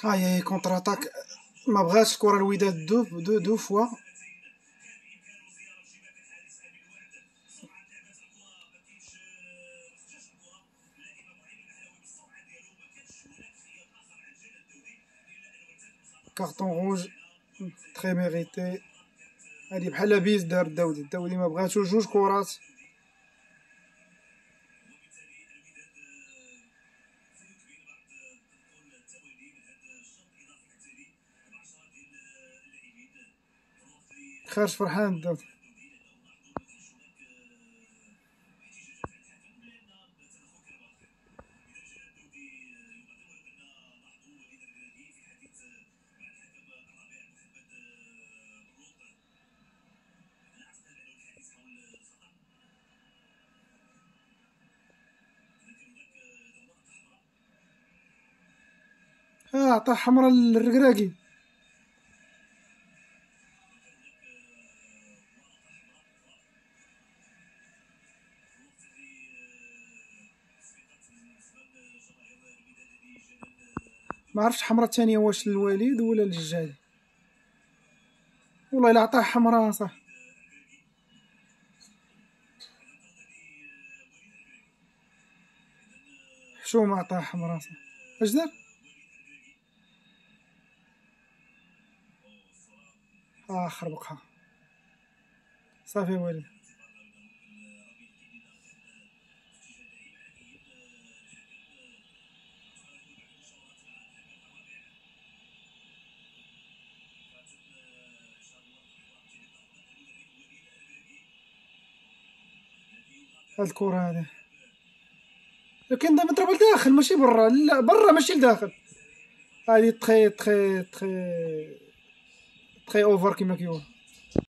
هاي كونتر اتاك، ما بغاش الكره الوداد دو فوا. كارطون روج تري ميريتي. هادي بحال بيز دار الداودي ما بغاتو جوج كرات. خارج فرحان الداودي. عطاه حمرا للركراكي. ما عرفتش حمرا الثانيه واش للوليد ولا للجهادي. والله الا عطاه حمرا صح. حشومه عطاه حمرا صح. اش دار؟ خربقها صافي والد. هاد الكرة هادي لكن دا مضربة لداخل ماشي برا، لا برا ماشي لداخل. هادي تخي اوفر كيما كيقولو.